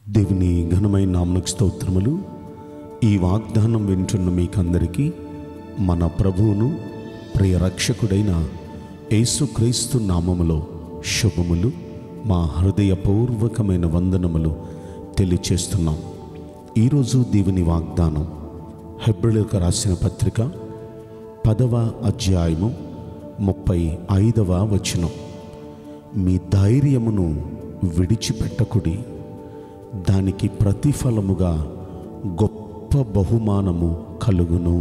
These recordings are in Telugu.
దేవుని ఘనమైన నామమునకు స్తోత్రములు. ఈ వాగ్దానం వింటున్న మీకందరికీ మన ప్రభువును ప్రియ రక్షకుడైన యేసుక్రీస్తు నామములో శుభములు, మా హృదయపూర్వకమైన వందనములు తెలియచేస్తున్నాం. ఈరోజు దేవుని వాగ్దానం హెబ్రీయులకు రాసిన పత్రిక 10వ అధ్యాయము 35వ వచనం. మీ ధైర్యమును విడిచిపెట్టకుడి, దానికి ప్రతిఫలముగా గొప్ప బహుమానము కలుగును.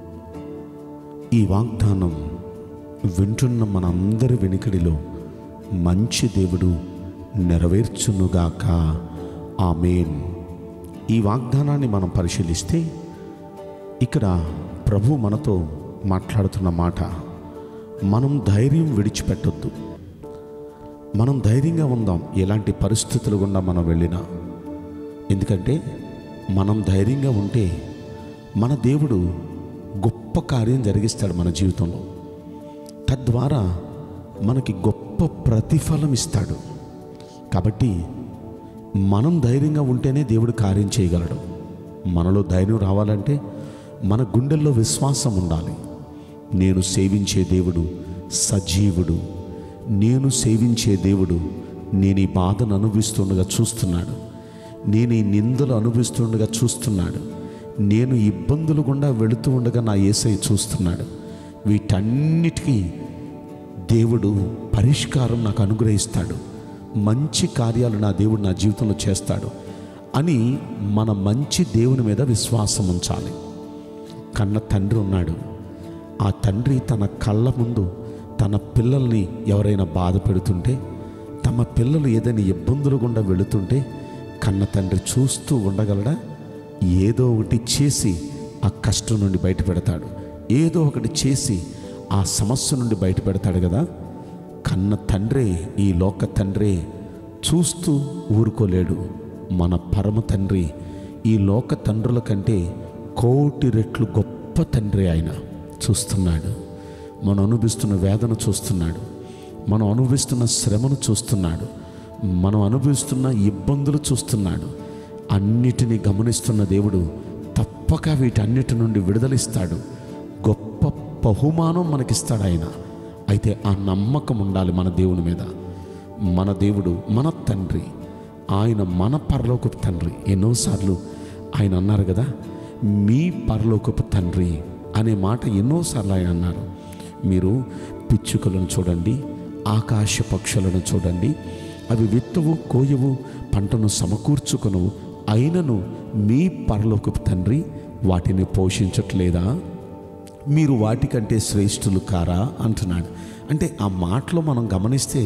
ఈ వాగ్దానం వింటున్న మనందరి వెనుకడిలో మంచి దేవుడు నెరవేర్చునుగాక. ఆమేన్. ఈ వాగ్దానాన్ని మనం పరిశీలిస్తే ఇక్కడ ప్రభు మనతో మాట్లాడుతున్న మాట, మనం ధైర్యం విడిచిపెట్టొద్దు. మనం ధైర్యంగా ఉందాం ఎలాంటి పరిస్థితులు గుండా మనం వెళ్ళినా. ఎందుకంటే మనం ధైర్యంగా ఉంటే మన దేవుడు గొప్ప కార్యం జరిగిస్తాడు మన జీవితంలో. తద్వారా మనకి గొప్ప ప్రతిఫలం ఇస్తాడు. కాబట్టి మనం ధైర్యంగా ఉంటేనే దేవుడు కార్యం చేయగలడు. మనలో ధైర్యం రావాలంటే మన గుండెల్లో విశ్వాసం ఉండాలి. నేను సేవించే దేవుడు సజీవుడు, నేను సేవించే దేవుడు నేను ఈ బాధను అనుభవిస్తుండగా చూస్తున్నాడు, నేను ఈ నిందలు అనుభవిస్తుండగా చూస్తున్నాడు, నేను ఇబ్బందులు గుండా వెళుతూ ఉండగా నా యేసయ్య చూస్తున్నాడు. వీటన్నిటికీ దేవుడు పరిష్కారం నాకు అనుగ్రహిస్తాడు, మంచి కార్యాలు నా దేవుడు నా జీవితంలో చేస్తాడు అని మన మంచి దేవుని మీద విశ్వాసం ఉంచాలి. కన్న తండ్రి ఉన్నాడు. ఆ తండ్రి తన కళ్ళ ముందు తన పిల్లల్ని ఎవరైనా బాధ పెడుతుంటే, తమ పిల్లలు ఏదైనా ఇబ్బందులు గుండా వెళుతుంటే కన్న తండ్రి చూస్తూ ఉండగలడా? ఏదో ఒకటి చేసి ఆ కష్టం నుండి బయటపెడతాడు, ఏదో ఒకటి చేసి ఆ సమస్య నుండి బయటపెడతాడు కదా. కన్న తండ్రే, ఈ లోక తండ్రే చూస్తూ ఊరుకోలేడు. మన పరమ తండ్రి ఈ లోక తండ్రుల కంటే 1,000,000 రెట్లు గొప్ప తండ్రి. ఆయన చూస్తున్నాడు, మనం అనుభవిస్తున్న వేదన చూస్తున్నాడు, మనం అనుభవిస్తున్న శ్రమను చూస్తున్నాడు, మనం అనుభవిస్తున్న ఇబ్బందులు చూస్తున్నాడు. అన్నిటినీ గమనిస్తున్న దేవుడు తప్పక వీటన్నిటి నుండి విడుదలిస్తాడు, గొప్ప బహుమానం మనకిస్తాడు ఆయన. అయితే ఆ నమ్మకం ఉండాలి మన దేవుని మీద. మన దేవుడు మన తండ్రి, ఆయన మన పరలోకపు తండ్రి. ఎన్నోసార్లు ఆయన అన్నారు కదా, మీ పరలోకపు తండ్రి అనే మాట ఎన్నోసార్లు ఆయన అన్నారు. మీరు పిచ్చుకలను చూడండి, ఆకాశ పక్షులను చూడండి, అవి విత్తవు కోయవు, పంటను సమకూర్చుకొను, అయినను మీ పరలోకపు తండ్రి వాటిని పోషించట్లేదా? మీరు వాటికంటే శ్రేష్ఠులు కారా అంటున్నాడు. అంటే ఆ మాటలో మనం గమనిస్తే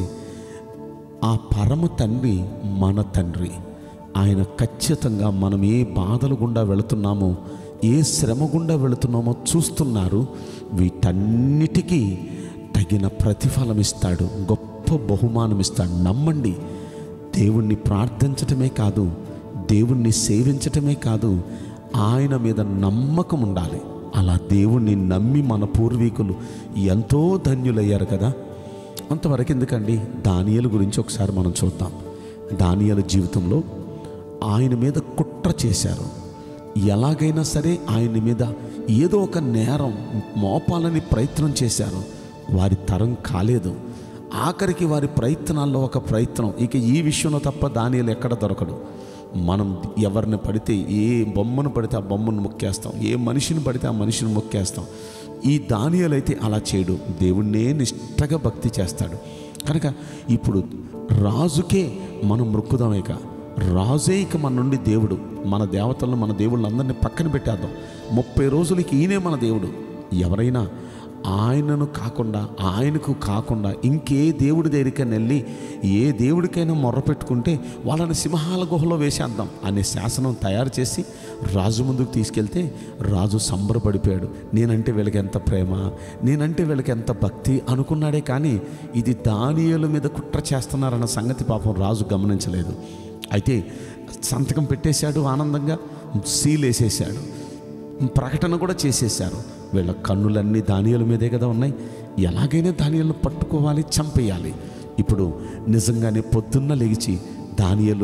ఆ పరమ తండ్రి మన తండ్రి. ఆయన ఖచ్చితంగా మనం ఏ బాధలు గుండా వెళుతున్నామో, ఏ శ్రమ గుండా వెళుతున్నామో చూస్తున్నారు. వీటన్నిటికీ తగిన ప్రతిఫలం ఇస్తాడు, గొప్ప బహుమానం ఇస్తాడు. నమ్మండి. దేవుణ్ణి ప్రార్థించటమే కాదు, దేవుణ్ణి సేవించటమే కాదు, ఆయన మీద నమ్మకం ఉండాలి. అలా దేవుణ్ణి నమ్మి మన పూర్వీకులు ఎంతో ధన్యులయ్యారు కదా. అంతవరకు ఎందుకండి, దానియేలు గురించి ఒకసారి మనం చూద్దాం. దానియేలు జీవితంలో ఆయన మీద కుట్ర చేశారు. ఎలాగైనా సరే ఆయన మీద ఏదో ఒక నేరం మోపాలని ప్రయత్నం చేశారు. వారి తరం కాలేదు. ఆఖరికి వారి ప్రయత్నాల్లో ఒక ప్రయత్నం, ఇక ఈ విషయంలో తప్ప దానియేలు ఎక్కడ దొరకడు. మనం ఎవరిని పడితే, ఏ బొమ్మను పడితే ఆ బొమ్మను మొక్కేస్తాం, ఏ మనిషిని పడితే ఆ మనిషిని మొక్కేస్తాం. ఈ దానియేలు అయితే అలా చేయడు, దేవుణ్ణే నిష్టగా భక్తి చేస్తాడు. కనుక ఇప్పుడు రాజుకే మనం మొక్కుదాం. ఇక రాజే ఇక మన నుండి దేవుడు. మన దేవతలను, మన దేవుళ్ళందరినీ పక్కన పెట్టేద్దాం. 30 రోజులకి ఈయనే మన దేవుడు. ఎవరైనా ఆయనను కాకుండా, ఆయనకు కాకుండా ఇంకే దేవుడి దగ్గరికైనా వెళ్ళి ఏ దేవుడికైనా మొర్ర పెట్టుకుంటే వాళ్ళని సింహాల గుహలో వేసేద్దాం అనే శాసనం తయారు చేసి రాజు ముందుకు తీసుకెళ్తే రాజు సంబరపడిపోయాడు. నేనంటే వీళ్ళకి ఎంత ప్రేమ, నేనంటే వీళ్ళకి ఎంత భక్తి అనుకున్నాడే. కానీ ఇది దానియేలు మీద కుట్ర చేస్తున్నారన్న సంగతి పాపం రాజు గమనించలేదు. అయితే సంతకం పెట్టేశాడు, ఆనందంగా సీల్ వేసేసాడు, ప్రకటన కూడా చేసేశారు. వీళ్ళ కన్నులన్నీ దానియేలు మీదే కదా ఉన్నాయి. ఎలాగైనా దానియేలును పట్టుకోవాలి, చంపేయాలి. ఇప్పుడు నిజంగానే పొద్దున్న లేచి దానియేలు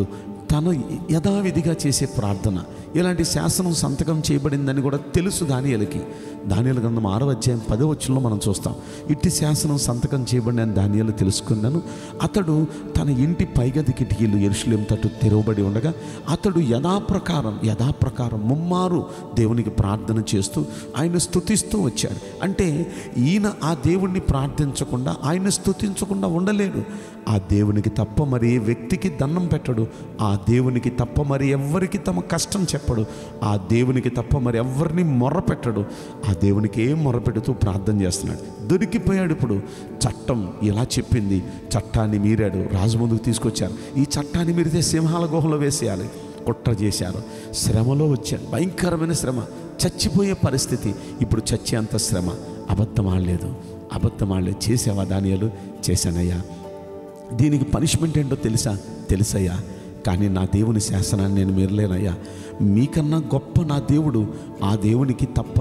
తను యథావిధిగా చేసే ప్రార్థన. ఇలాంటి శాసనం సంతకం చేయబడిందని కూడా తెలుసు దానియేలుకి. దానియేలు గ్రంథం 6వ అధ్యాయం 10వ వచనంలో మనం చూస్తాం. ఇట్టి శాసనం సంతకం చేయబడిన దానియేలు తెలుసుకున్నాను. అతడు తన ఇంటి పైగది కిటికీలు యెరూషలేము తట్టు తెరవబడి ఉండగా అతడు యథాప్రకారం ముమ్మారు దేవునికి ప్రార్థన చేస్తూ ఆయన స్తుతిస్తూ వచ్చాడు. అంటే ఈయన ఆ దేవుణ్ణి ప్రార్థించకుండా, ఆయన స్తుతించకుండా ఉండలేడు. ఆ దేవునికి తప్ప మరి ఏ వ్యక్తికి దండం పెట్టడు. ఆ దేవునికి తప్ప మరి ఎవ్వరికి తమ కష్టం చెప్పడు. ఆ దేవునికి తప్ప మరి ఎవరిని మొర్రపెట్టడు. ఆ దేవునికి ఏం మొర్రపెడుతూ ప్రార్థన చేస్తున్నాడు. దొరికిపోయాడు. ఇప్పుడు చట్టం ఇలా చెప్పింది, చట్టాన్ని మీరాడు, రాజు ముందుకు తీసుకొచ్చారు. ఈ చట్టాన్ని మీరితే సింహాల గుహలో వేసేయాలి. కుట్ర చేశారు. శ్రమలో వచ్చాడు, భయంకరమైన శ్రమ, చచ్చిపోయే పరిస్థితి. ఇప్పుడు చచ్చేంత శ్రమ. అబద్ధం ఆడలేదు. చేసావా దానియేలు? చేశానయ్యా. దీనికి పనిష్మెంట్ ఏంటో తెలుసయ్యా. కానీ నా దేవుని శాసనాన్ని నేను మీరలేనయ్యా. మీకన్నా గొప్ప నా దేవుడు, ఆ దేవునికి తప్ప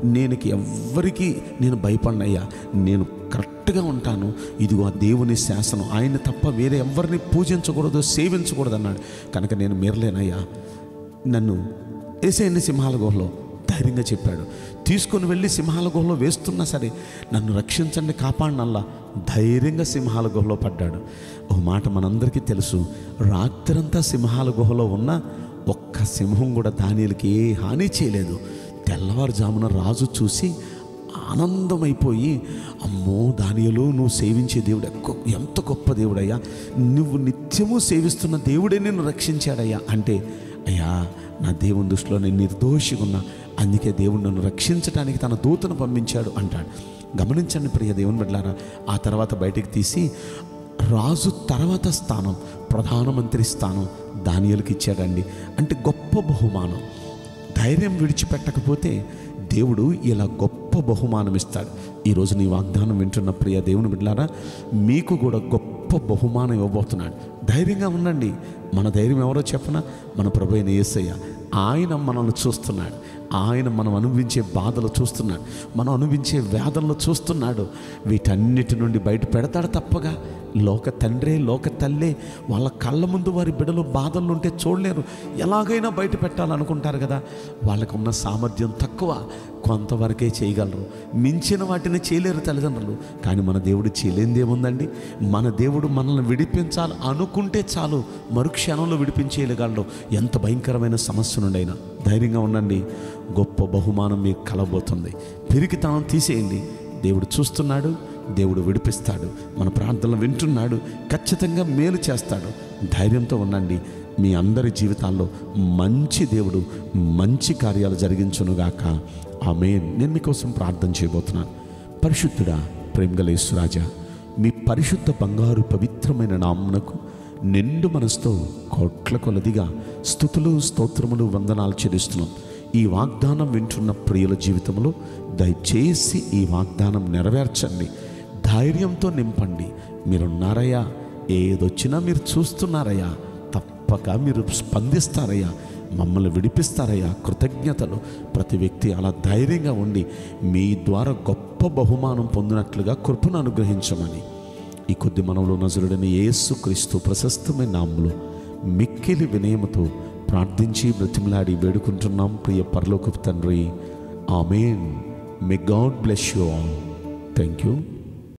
ఎవ్వరికి నేను భయపడినయ్యా. నేను కరెక్ట్గా ఉంటాను. ఇదిగో ఆ దేవుని శాసనం, ఆయన తప్ప వేరే ఎవరిని పూజించకూడదు, సేవించకూడదు అన్నాడు. కనుక నేను మీరలేనయ్యా, నన్ను వేసేయండి సింహాల గుహలో ధైర్యంగా చెప్పాడు. తీసుకొని వెళ్ళి సింహాల గుహలో వేస్తున్నా సరే నన్ను రక్షించండి, కాపాడినల్లా ధైర్యంగా సింహాల గుహలో పడ్డాడు. ఓ మాట మనందరికీ తెలుసు, రాత్రంతా సింహాల గుహలో ఉన్న ఒక్క సింహం కూడా దానియేలుకి ఏ హాని చేయలేదు. తెల్లవారుజామున రాజు చూసి ఆనందమైపోయి, అమ్మో దానియేలు, నువ్వు సేవించే దేవుడు ఎంత గొప్ప దేవుడయ్యా, నువ్వు నిత్యము సేవిస్తున్న దేవుడే నిన్ను రక్షించాడయ్యా అంటే, అయ్యా నా దేవుని దృష్టిలో నేను నిర్దోషిగా ఉన్నా, అందుకే దేవుడు నన్ను రక్షించడానికి తన దూతను పంపించాడు అంటాడు. గమనించండి ప్రియ దేవుని బిడ్డలారా. ఆ తర్వాత బయటికి తీసి రాజు తర్వాత స్థానం, ప్రధానమంత్రి స్థానం దానియేలుకి ఇచ్చాడండి. అంటే గొప్ప బహుమానం. ధైర్యం విడిచిపెట్టకపోతే దేవుడు ఇలా గొప్ప బహుమానం ఇస్తాడు. ఈరోజు నీ వాగ్దానం వింటున్న ప్రియ దేవుని బిడ్డలారా, మీకు కూడా గొప్ప బహుమానం ఇవ్వబోతున్నాడు. ధైర్యంగా ఉండండి. మన ధైర్యం ఎవరో చెప్పనా? మన ప్రభు అయిన యేసయ్య. ఆయన మనల్ని చూస్తున్నాడు. ఆయన మనం అనుభవించే బాధలు చూస్తున్నాడు, మనం అనుభవించే వేదనలు చూస్తున్నాడు. వీటన్నిటి నుండి బయట పెడతాడు తప్పగా. లోక తండ్రే, లోక తల్లే వాళ్ళ కళ్ళ ముందు వారి బిడ్డలు బాధలు ఉంటే చూడలేరు. ఎలాగైనా బయట పెట్టాలనుకుంటారు కదా. వాళ్ళకున్న సామర్థ్యం తక్కువ, కొంతవరకే చేయగలరు. మించిన వాటిని చేయలేరు తల్లిదండ్రులు. కానీ మన దేవుడు చేయలేనిదేముందండి? మన దేవుడు మనల్ని విడిపించాలి అనుకుంటే చాలు, మరుక్షణంలో విడిపించేయగలడు. ఎంత భయంకరమైన సమస్య నుండైనా ధైర్యంగా ఉండండి. గొప్ప బహుమానం మీకు కలబోతుంది. పిరికితనం తీసేయండి. దేవుడు చూస్తున్నాడు, దేవుడు విడిపిస్తాడు. మన ప్రార్థనలు వింటున్నాడు, ఖచ్చితంగా మేలు చేస్తాడు. ధైర్యంతో ఉండండి. మీ అందరి జీవితాల్లో మంచి దేవుడు మంచి కార్యాలు జరిగించునుగాక. ఆమేన్. నేను మీకోసం ప్రార్థన చేయబోతున్నాను. పరిశుద్ధుడా, ప్రేమగల యేసురాజా, మీ పరిశుద్ధ బంగారు పవిత్రమైన నామమునకు నిండు మనసుతో కోట్ల కొలదిగా స్తుతులు, స్తోత్రములు, వందనాలు చెల్లిస్తున్నాం. ఈ వాగ్దానం వింటున్న ప్రియుల జీవితంలో దయచేసి ఈ వాగ్దానం నెరవేర్చండి. ధైర్యంతో నింపండి. మీరున్నారయ్యా, ఏదొచ్చినా మీరు చూస్తున్నారయ్యా, తప్పక మీరు స్పందిస్తారయ్యా, మమ్మల్ని విడిపిస్తారయ్యా. కృతజ్ఞతలు. ప్రతి వ్యక్తి అలా ధైర్యంగా ఉండి మీ ద్వారా గొప్ప బహుమానం పొందినట్లుగా కృపను అనుగ్రహించమని ఈ కొద్ది మనవులు నజరుడైన యేసుక్రీస్తు ప్రశస్తమైన నామములో మిక్కిలి వినయముతో ప్రార్థించి బ్రతిమలాడి వేడుకుంటున్నాం ప్రియ పరలోకపు తండ్రి. Amen. May God bless you all. Thank you.